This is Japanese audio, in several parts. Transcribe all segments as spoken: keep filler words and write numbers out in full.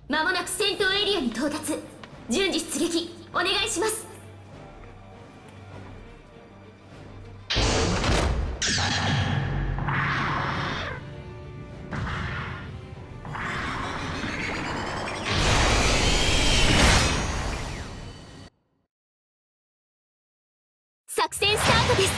まもなく戦闘エリアに到達。順次出撃お願いします。作戦スタートです。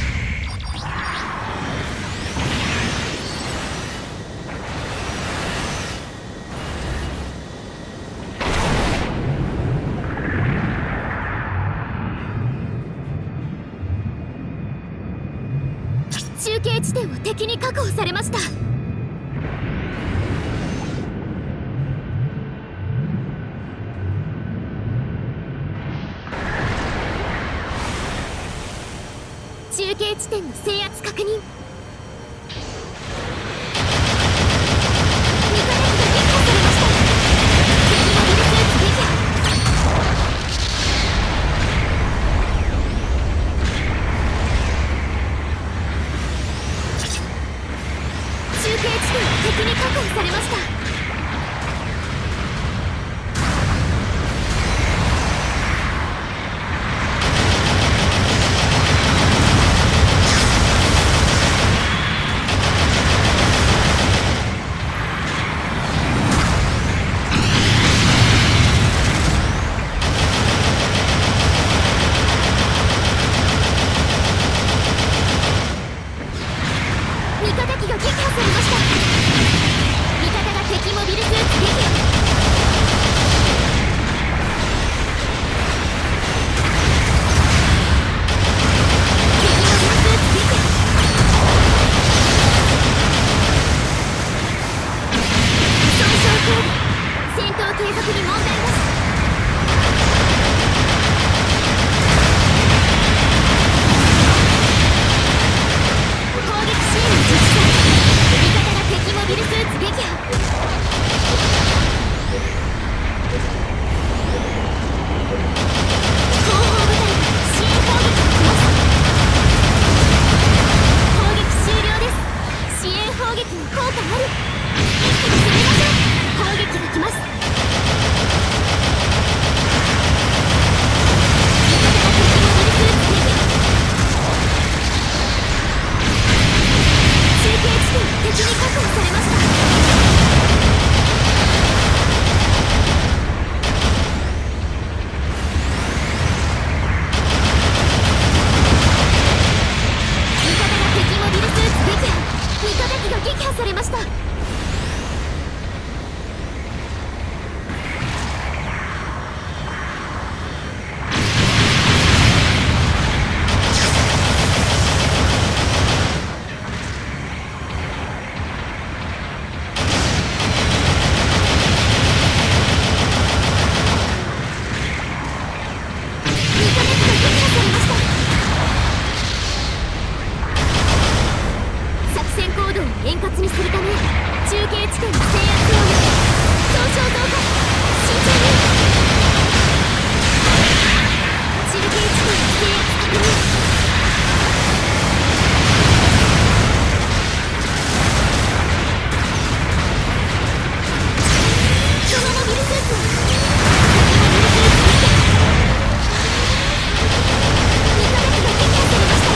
中継地点を敵に確保されました。中継地点の制圧確認。敵に確保されました。味方機が撃破されました。味方が敵モビルスーツ撃破。戦闘継続に問題なし。攻撃支援の実施。味方が敵モビルスーツ撃破。後方部隊が支援攻撃が来ます。攻撃終了です。支援砲撃の効果あり。一気に攻めましょう。攻撃が来ます。中継地点が敵に確保されました。味方が敵モビルスーツ撃破。味方機が撃破されました。円滑にするため中継地点の制圧を総称増加。慎重に。中継地点の制圧確認。そのモビルスーツは味方機が撃破されました。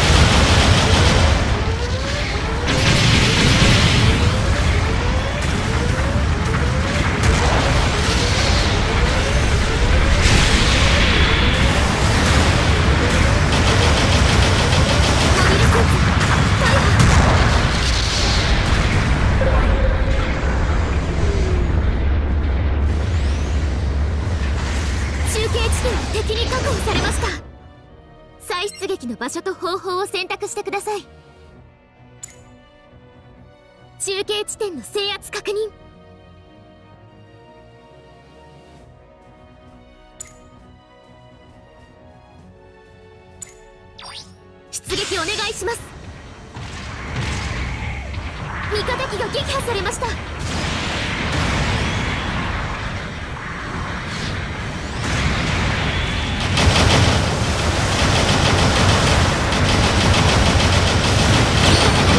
敵に確保されました。再出撃の場所と方法を選択してください。中継地点の制圧確認。出撃お願いします。味方機が撃破されました。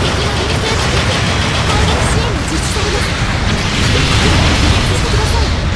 攻撃支援の実施されます。敵機を撃破してください。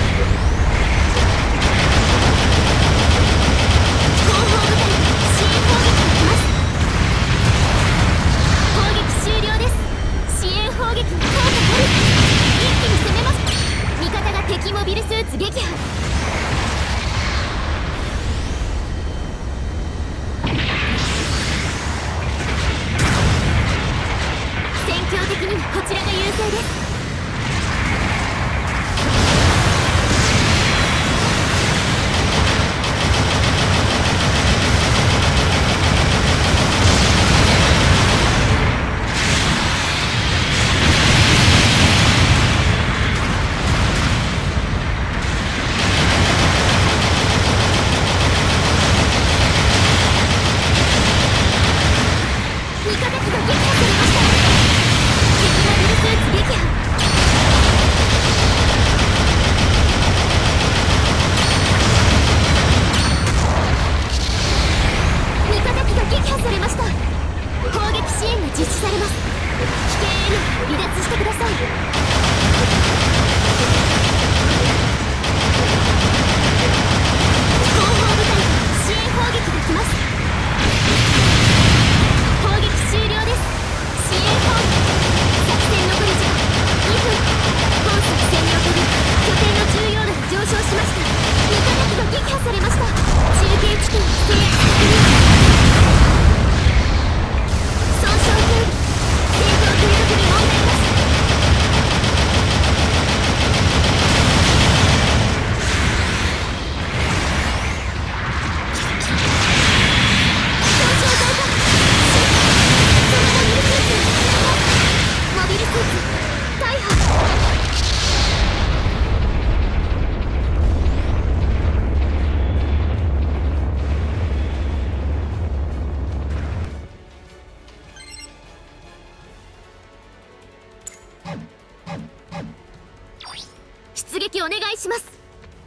いします。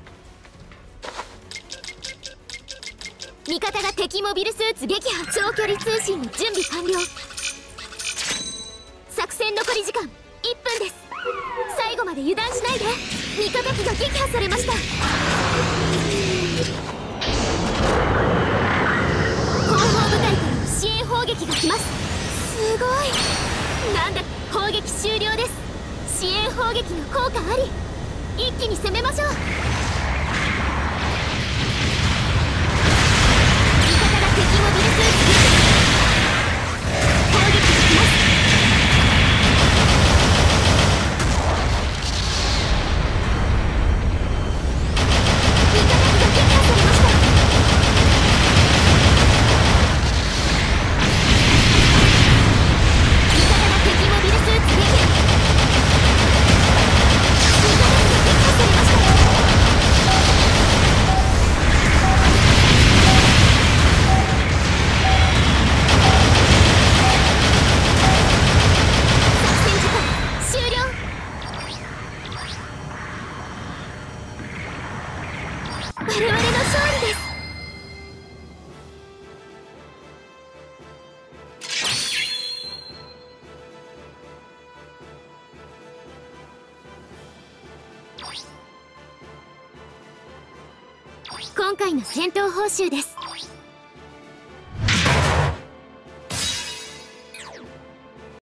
味方が敵モビルスーツ撃破。長距離通信の準備完了。作戦残り時間いっぷんです。最後まで油断しないで。味方機が撃破されました。後方部隊からの支援砲撃が来ます。すごい。なんだ、砲撃終了です。支援砲撃の効果あり。一気に攻めましょう。味方が敵モビルスーツ撃破。砲撃が来ます。我々の勝利です。今回の戦闘報酬です。